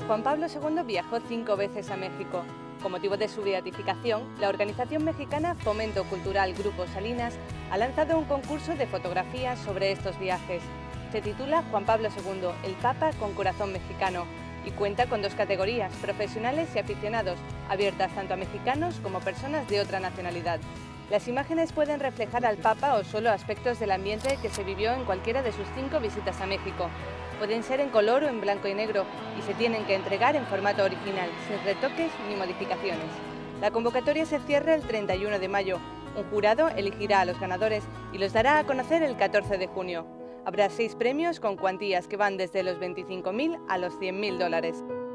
Juan Pablo II viajó 5 veces a México. Con motivo de su beatificación, la organización mexicana Fomento Cultural Grupo Salinas ha lanzado un concurso de fotografías sobre estos viajes. Se titula Juan Pablo II, el Papa con corazón mexicano, y cuenta con 2 categorías, profesionales y aficionados, abiertas tanto a mexicanos como personas de otra nacionalidad. Las imágenes pueden reflejar al Papa o solo aspectos del ambiente que se vivió en cualquiera de sus 5 visitas a México. Pueden ser en color o en blanco y negro y se tienen que entregar en formato original, sin retoques ni modificaciones. La convocatoria se cierra el 31 de mayo. Un jurado elegirá a los ganadores y los dará a conocer el 14 de junio. Habrá 6 premios con cuantías que van desde los $25.000 a los $100.000.